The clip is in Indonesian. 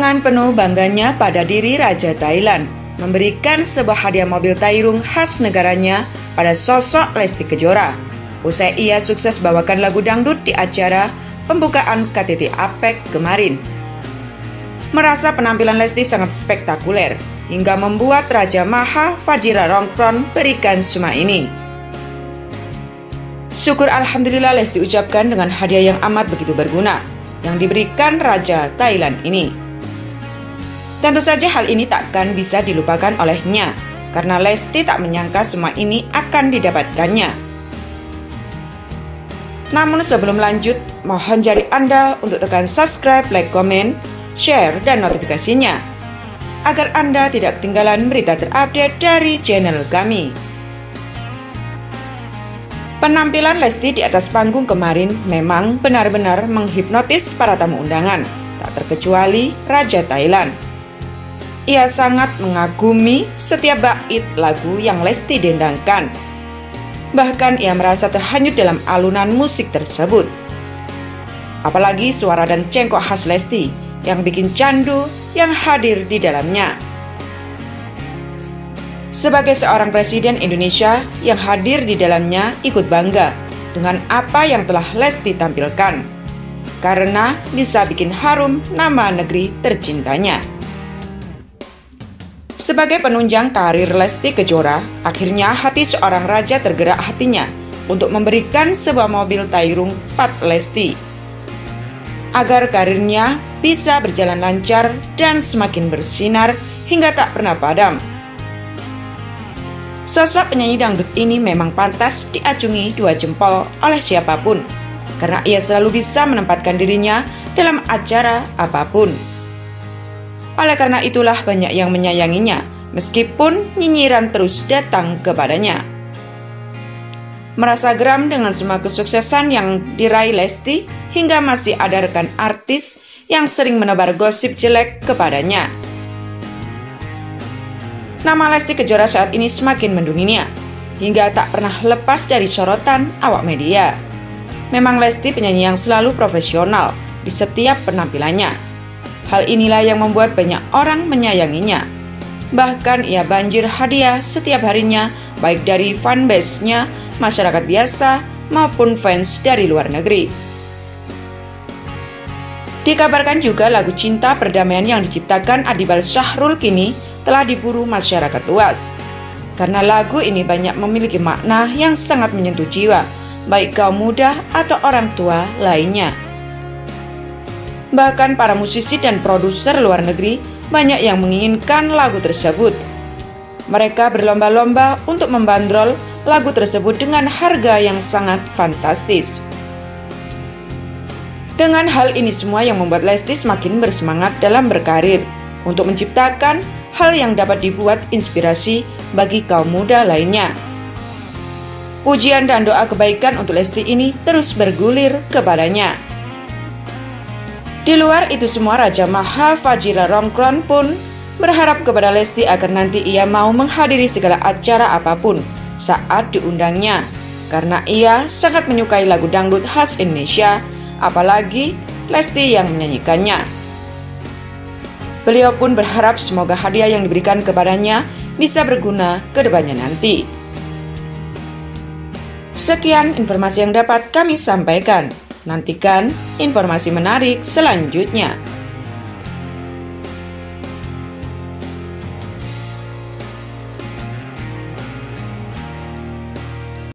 Dengan penuh bangganya pada diri Raja Thailand memberikan sebuah hadiah mobil Tairung khas negaranya pada sosok Lesti Kejora. Usai ia sukses bawakan lagu dangdut di acara pembukaan KTT APEC kemarin. Merasa penampilan Lesti sangat spektakuler hingga membuat Raja Maha Vajiralongkorn berikan semua ini. Syukur alhamdulillah Lesti ucapkan dengan hadiah yang amat begitu berguna yang diberikan Raja Thailand ini. Tentu saja hal ini takkan bisa dilupakan olehnya karena Lesti tak menyangka semua ini akan didapatkannya. Namun sebelum lanjut, mohon jari Anda untuk tekan subscribe, like, komen, share, dan notifikasinya agar Anda tidak ketinggalan berita terupdate dari channel kami. Penampilan Lesti di atas panggung kemarin memang benar-benar menghipnotis para tamu undangan, tak terkecuali Raja Thailand. Ia sangat mengagumi setiap bait lagu yang Lesti dendangkan. Bahkan ia merasa terhanyut dalam alunan musik tersebut. Apalagi suara dan cengkok khas Lesti yang bikin candu yang hadir di dalamnya. Sebagai seorang presiden Indonesia yang hadir di dalamnya ikut bangga dengan apa yang telah Lesti tampilkan, karena bisa bikin harum nama negeri tercintanya. Sebagai penunjang karir Lesti Kejora, akhirnya hati seorang raja tergerak hatinya untuk memberikan sebuah mobil Tairung Pat Lesti agar karirnya bisa berjalan lancar dan semakin bersinar hingga tak pernah padam. Sosok penyanyi dangdut ini memang pantas diacungi 2 jempol oleh siapapun karena ia selalu bisa menempatkan dirinya dalam acara apapun. Oleh karena itulah banyak yang menyayanginya, meskipun nyinyiran terus datang kepadanya. Merasa geram dengan semua kesuksesan yang diraih Lesti, hingga masih ada rekan artis yang sering menebar gosip jelek kepadanya. Nama Lesti Kejora saat ini semakin mendunia, hingga tak pernah lepas dari sorotan awak media. Memang Lesti penyanyi yang selalu profesional di setiap penampilannya. Hal inilah yang membuat banyak orang menyayanginya. Bahkan ia banjir hadiah setiap harinya, baik dari fanbase-nya, masyarakat biasa, maupun fans dari luar negeri. Dikabarkan juga lagu Cinta Perdamaian yang diciptakan Adibal Syahrul kini telah diburu masyarakat luas. Karena lagu ini banyak memiliki makna yang sangat menyentuh jiwa, baik kaum muda atau orang tua lainnya. Bahkan para musisi dan produser luar negeri banyak yang menginginkan lagu tersebut. Mereka berlomba-lomba untuk membandrol lagu tersebut dengan harga yang sangat fantastis. Dengan hal ini semua yang membuat Lesti semakin bersemangat dalam berkarir untuk menciptakan hal yang dapat dibuat inspirasi bagi kaum muda lainnya. Pujian dan doa kebaikan untuk Lesti ini terus bergulir kepadanya. Di luar itu semua, Raja Maha Vajiralongkorn pun berharap kepada Lesti agar nanti ia mau menghadiri segala acara apapun saat diundangnya, karena ia sangat menyukai lagu dangdut khas Indonesia, apalagi Lesti yang menyanyikannya. Beliau pun berharap semoga hadiah yang diberikan kepadanya bisa berguna ke depannya nanti. Sekian informasi yang dapat kami sampaikan. Nantikan informasi menarik selanjutnya.